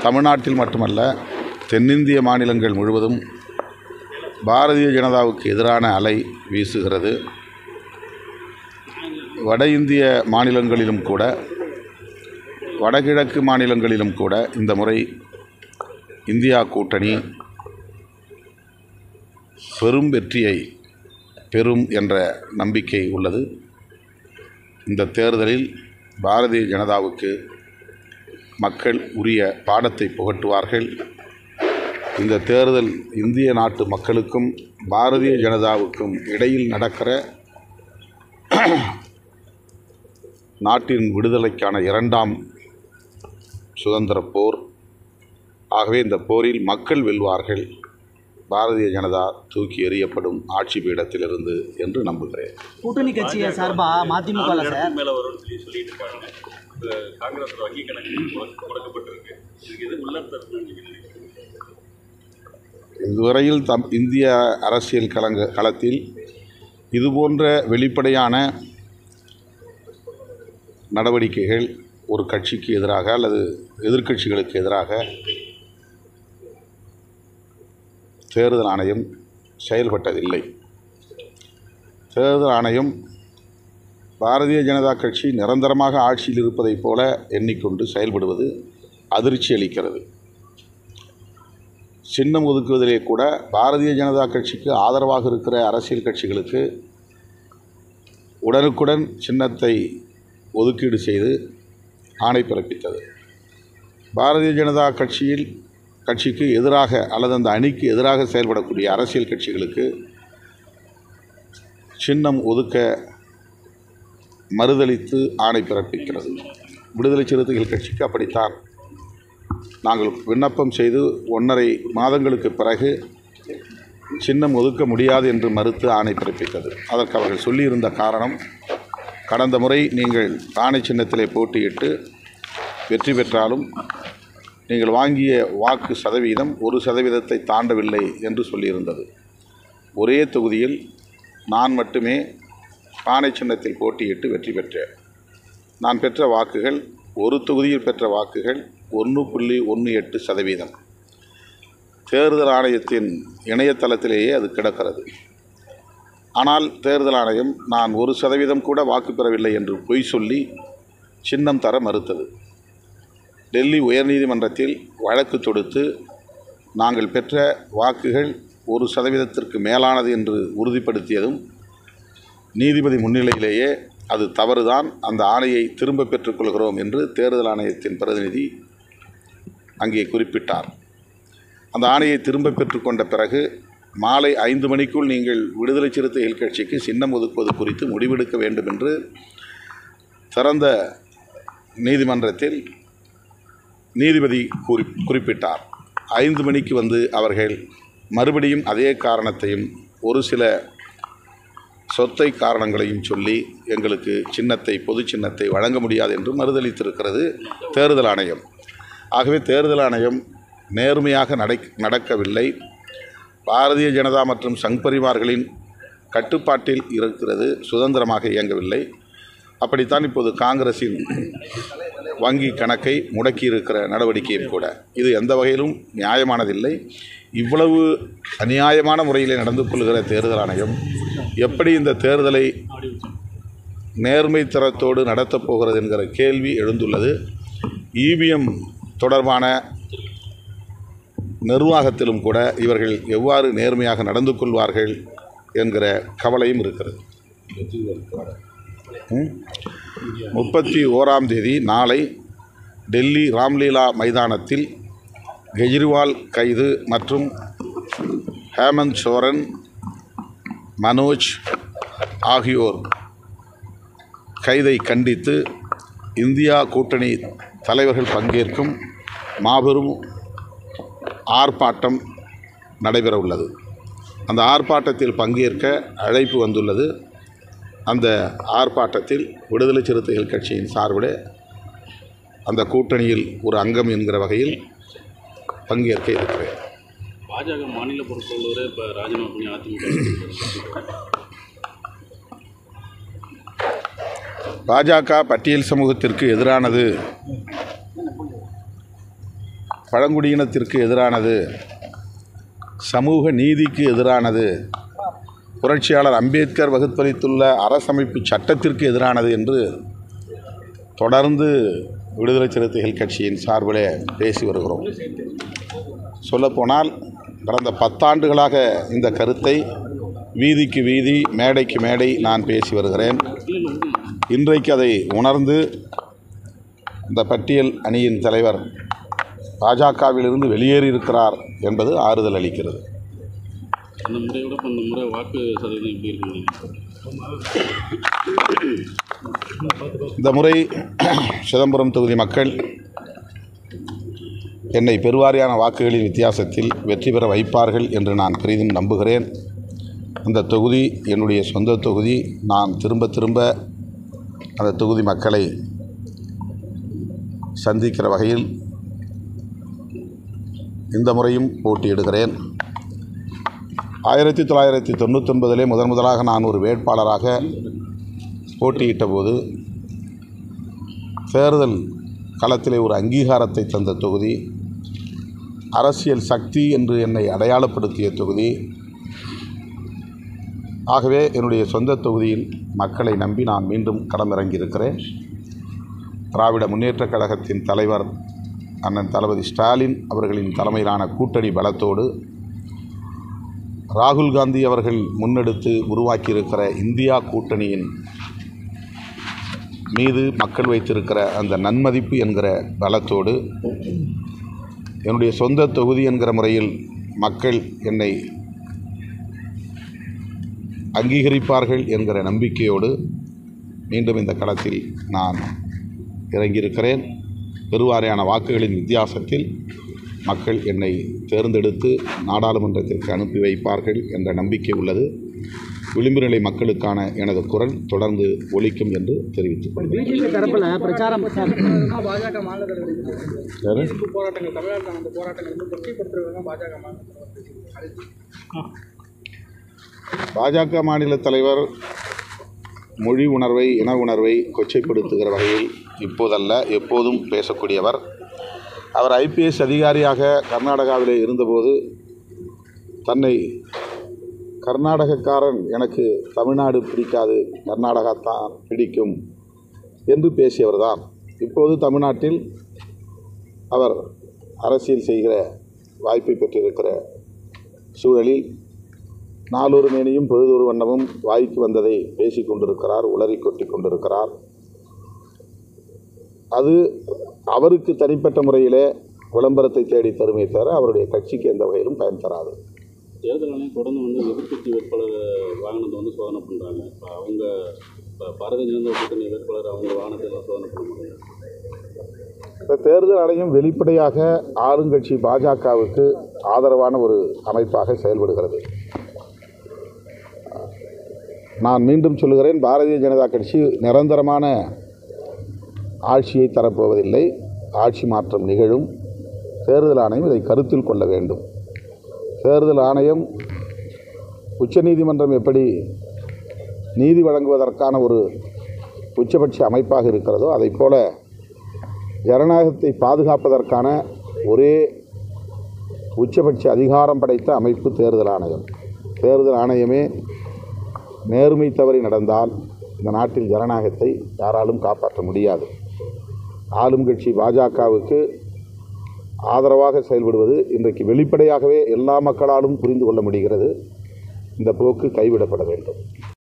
தமிழ்நாட்டில் மட்டுமல்ல, தென்னிந்திய மாநிலங்கள் முழுவதும் பாரதிய ஜனதாவுக்கு எதிரான அலை வீசுகிறது. வட இந்திய மாநிலங்களிலும் கூட, வடகிழக்கு மாநிலங்களிலும் கூட இந்த முறை இந்தியா கூட்டணி பெரும் வெற்றியை பெறும் என்ற நம்பிக்கை உள்ளது. இந்த தேர்தலில் பாரதிய ஜனதாவுக்கு மக்கள் உரிய பாடத்தை புகட்டுவார்கள். இந்த தேர்தல் இந்திய நாட்டு மக்களுக்கும் பாரதிய ஜனதாவுக்கும் இடையில் நடக்கிற நாட்டின் விடுதலைக்கான இரண்டாம் சுதந்திர போர். ஆகவே இந்த போரில் மக்கள் வெல்வார்கள், பாரதிய ஜனதா தூக்கி எறியப்படும் ஆட்சி பீடத்திலிருந்து என்று நம்புகிறேன். கூட்டணி கட்சியை சார்பா மதிமுக இதுவரையில் இந்திய அரசியல் களத்தில் இதுபோன்ற வெளிப்படையான நடவடிக்கைகள் ஒரு கட்சிக்கு எதிராக அல்லது எதிர்க்கட்சிகளுக்கு எதிராக தேர்தல் ஆணையம் செயல்பட்டதில்லை. தேர்தல் ஆணையம் பாரதிய ஜனதா கட்சி நிரந்தரமாக ஆட்சியில் இருப்பதைப் போல எண்ணிக்கொண்டு செயல்படுவது அதிர்ச்சி அளிக்கிறது. சின்னம் ஒதுக்குவதிலே கூட பாரதிய ஜனதா கட்சிக்கு ஆதரவாக இருக்கிற அரசியல் கட்சிகளுக்கு உடனுக்குடன் சின்னத்தை ஒதுக்கீடு செய்து ஆணை பிறப்பித்தது. பாரதிய ஜனதா கட்சிக்கு எதிராக அல்லது அந்த அணிக்கு எதிராக செயல்படக்கூடிய அரசியல் கட்சிகளுக்கு சின்னம் ஒதுக்க மறுதளித்து ஆணை பிறப்பிக்கிறது. விடுதலை சிறுத்தைகள் கட்சிக்கு அப்படித்தான். நாங்கள் விண்ணப்பம் செய்து 1.5 மாதங்களுக்கு பிறகு சின்னம் ஒதுக்க முடியாது என்று மறுத்து ஆணை பிறப்பித்தது. அதற்கு அவர்கள் சொல்லியிருந்த காரணம், கடந்த முறை நீங்கள் ஆணை சின்னத்திலே போட்டியிட்டு வெற்றி பெற்றாலும் நீங்கள் வாங்கிய வாக்கு சதவீதம் 1% தாண்டவில்லை என்று சொல்லியிருந்தது. ஒரே தொகுதியில் நான் மட்டுமே ஆணை சின்னத்தில் போட்டியிட்டு வெற்றி பெற்றேன். நான் பெற்ற வாக்குகள், ஒரு தொகுதியில் பெற்ற வாக்குகள் 1.18%. தேர்தல் ஆணையத்தின் இணையதளத்திலேயே அது கிடக்கிறது. ஆனால் தேர்தல் ஆணையம் நான் 1% கூட வாக்கு பெறவில்லை என்று பொய் சொல்லி சின்னம் தர மறுத்தது. டெல்லி உயர்நீதிமன்றத்தில் வழக்கு தொடுத்து நாங்கள் பெற்ற வாக்குகள் 1% மேலானது என்று உறுதிப்படுத்தியதும் நீதிபதி முன்னிலையிலேயே அது தவறுதான், அந்த ஆணையை திரும்ப பெற்றுக்கொள்கிறோம் என்று தேர்தல் ஆணையத்தின் பிரதிநிதி அங்கே குறிப்பிட்டார். அந்த ஆணையை திரும்ப பெற்றுக்கொண்ட பிறகு மாலை 5 மணிக்குள் நீங்கள் விடுதலை சிறுத்தைகள் கட்சிக்கு சின்னம் ஒதுக்குவது குறித்து முடிவெடுக்க வேண்டும் என்று திறந்த நீதிமன்றத்தில் நீதிபதி குறிப்பிட்டார். 5 மணிக்கு வந்து அவர்கள் மறுபடியும் அதே காரணத்தையும் ஒரு சில சொத்தை காரணங்களையும் சொல்லி எங்களுக்கு பொது சின்னத்தை வழங்க முடியாது என்று மறுதளித்திருக்கிறது தேர்தல் ஆணையம். ஆகவே தேர்தல் ஆணையம் நேர்மையாக நடக்கவில்லை. பாரதிய ஜனதா மற்றும் சங் பரிவார்களின் கட்டுப்பாட்டில் இருக்கிறது, சுதந்திரமாக இயங்கவில்லை. அப்படித்தான் இப்போது காங்கிரஸின் வங்கி கணக்கை முடக்கியிருக்கிற நடவடிக்கையும் கூட. இது எந்த வகையிலும் நியாயமானதில்லை. இவ்வளவு அநியாயமான முறையில் நடந்து கொள்கிற தேர்தல் ஆணையம் எப்படி இந்த தேர்தலை நேர்மை தரத்தோடு நடத்தப் போகிறது என்கிற கேள்வி எழுந்துள்ளது. இவிஎம் தொடர்பான நிர்வாகத்திலும் கூட இவர்கள் எவ்வாறு நேர்மையாக நடந்து கொள்வார்கள் என்கிற கவலையும் இருக்கிறது. 31ஆம் தேதி நாளை டெல்லி ராம்லீலா மைதானத்தில் கெஜ்ரிவால் கைது மற்றும் ஹேமந்த் சோரன், மனோஜ் ஆகியோர் கைதை கண்டித்து இந்தியா கூட்டணி தலைவர்கள் பங்கேற்கும் மாபெரும் ஆர்ப்பாட்டம் நடைபெற உள்ளது. அந்த ஆர்ப்பாட்டத்தில் பங்கேற்க அழைப்பு வந்துள்ளது. அந்த ஆர்ப்பாட்டத்தில் விடுதலை சிறுத்தைகள் கட்சியின் சார்பில் அந்த கூட்டணியில் ஒரு அங்கம் என்கிற வகையில் பங்கேற்க இருக்கிறேன். பாஜக மாநில பொறுப்பாளரே இப்போ ராஜினாமா பண்ணி அதிமுக. பாஜக பட்டியல் சமூகத்திற்கு எதிரானது. பழங்குடியினத்திற்கு எதிரானது, சமூக நீதிக்கு எதிரானது, புரட்சியாளர் அம்பேத்கர் வகுத்தளித்துள்ள அரசமைப்பு சட்டத்திற்கு எதிரானது என்று தொடர்ந்து விடுதலை சிறுத்தைகள் கட்சியின் சார்பிலே பேசி வருகிறோம். சொல்லப்போனால் கடந்த 10 ஆண்டுகளாக இந்த கருத்தை வீதிக்கு வீதி, மேடைக்கு மேடை நான் பேசி வருகிறேன். இன்றைக்கு அதை உணர்ந்து இந்த பட்டியல் அணியின் தலைவர் பாஜகவிலிருந்து வெளியேறியிருக்கிறார் என்பது ஆறுதல் அளிக்கிறது. அந்த முறையோட இப்போ இந்த முறை வாக்கு சதவீதம் எப்படி இருக்குங்க? இந்த முறை சிதம்பரம் தொகுதி மக்கள் என்னை பெருவாரியான வாக்குகளின் வித்தியாசத்தில் வெற்றி பெற வைப்பார்கள் என்று நான் பெரிதும் நம்புகிறேன். அந்த தொகுதி என்னுடைய சொந்த தொகுதி. நான் திரும்ப திரும்ப அந்த தொகுதி மக்களை சந்திக்கிற வகையில் இந்த முறையும் போட்டியிடுகிறேன். 1999 முதலாக நான் ஒரு வேட்பாளராக போட்டியிட்ட போது தேர்தல் களத்திலே ஒரு அங்கீகாரத்தை தந்த தொகுதி, அரசியல் சக்தி என்று என்னை அடையாளப்படுத்திய தொகுதி. ஆகவே என்னுடைய சொந்த தொகுதியில் மக்களை நம்பி நான் மீண்டும் களமிறங்கியிருக்கிறேன். திராவிட முன்னேற்றக் கழகத்தின் தலைவர் அண்ணன் தளபதி ஸ்டாலின் அவர்களின் தலைமையிலான கூட்டணி பலத்தோடு ராகுல் காந்தி அவர்கள் முன்னெடுத்து உருவாக்கியிருக்கிற இந்தியா கூட்டணியின் மீது மக்கள் வைத்திருக்கிற அந்த நன்மதிப்பு என்கிற பலத்தோடு என்னுடைய சொந்த தொகுதி என்கிற முறையில் மக்கள் என்னை அங்கீகரிப்பார்கள் என்கிற நம்பிக்கையோடு மீண்டும் இந்த களத்தில் நான் இறங்கியிருக்கிறேன். பெருவாரியான வாக்குகளின் வித்தியாசத்தில் மக்கள் என்னை தேர்ந்தெடுத்து நாடாளுமன்றத்திற்கு அனுப்பி வைப்பார்கள் என்ற நம்பிக்கை உள்ளது. விளிம்பு நிலை மக்களுக்கான எனது குரல் தொடர்ந்து ஒலிக்கும் என்று தெரிவித்துக் கொள்கிறேன். பிஜேபி தரப்புல பிரச்சாரம் பாஜக மாநில போராட்டங்கள், தமிழ்நாட்டில் அந்த போராட்டங்கள் கொச்சைப்படுத்துறவங்க பாஜக மாநில தலைவர் மொழி உணர்வை, இன உணர்வை கொச்சைப்படுத்துகிற வகையில் இப்போதல்ல எப்போதும் பேசக்கூடியவர். அவர் IPS அதிகாரியாக கர்நாடகாவிலே இருந்தபோது தன்னை கர்நாடகக்காரன், எனக்கு தமிழ்நாடு பிடிக்காது, கர்நாடகா தான் பிடிக்கும் என்று பேசியவர் தான். இப்போது தமிழ்நாட்டில் அவர் அரசியல் செய்கிற வாய்ப்பை பெற்றிருக்கிற சூழலில் நாளொரு மேனியும் பொழுதொரு வண்ணமும் வாய்க்கு வந்ததை பேசி கொண்டிருக்கிறார், உளறி கொட்டி கொண்டிருக்கிறார். அது அவருக்கு தனிப்பட்ட முறையிலே விளம்பரத்தை தேடி தருமே தவிர அவருடைய கட்சிக்கு எந்த வகையிலும் பயன் தராது. தேர்தல் ஆணையம் தொடர்ந்து எதிர்க்கட்சி வேட்பாளர் வாகனத்தை சோதனை பண்ணுறாங்க. இப்போ அவங்க பாரதிய ஜனதா கூட்டணி வேட்பாளர் அவங்க வாகனத்தை எல்லாம் சோதனை பண்ண முடியாது. இந்த தேர்தல் ஆணையம் வெளிப்படையாக ஆளுங்கட்சி பாஜகவுக்கு ஆதரவான ஒரு அமைப்பாக செயல்படுகிறது. நான் மீண்டும் சொல்லுகிறேன், பாரதிய ஜனதா கட்சி நிரந்தரமான ஆட்சியை தரப்போவதில்லை. ஆட்சி மாற்றம் நிகழும். தேர்தல் ஆணையம் இதை கருத்தில் கொள்ள வேண்டும். தேர்தல் ஆணையம் உச்சநீதிமன்றம் எப்படி நீதி வழங்குவதற்கான ஒரு உச்சபட்ச அமைப்பாக இருக்கிறதோ அதைப்போல ஜனநாயகத்தை பாதுகாப்பதற்கான ஒரே உச்சபட்ச அதிகாரம் படைத்த அமைப்பு தேர்தல் ஆணையம். தேர்தல் ஆணையமே நேர்மை தவறி நடந்தால் இந்த நாட்டில் ஜனநாயகத்தை யாராலும் காப்பாற்ற முடியாது. ஆளும் கட்சி பாஜகவுக்கு ஆதரவாக செயல்படுவது இன்றைக்கு வெளிப்படையாகவே எல்லா மக்களாலும் புரிந்து கொள்ள முடிகிறது. இந்த போக்கு கைவிடப்பட வேண்டும்.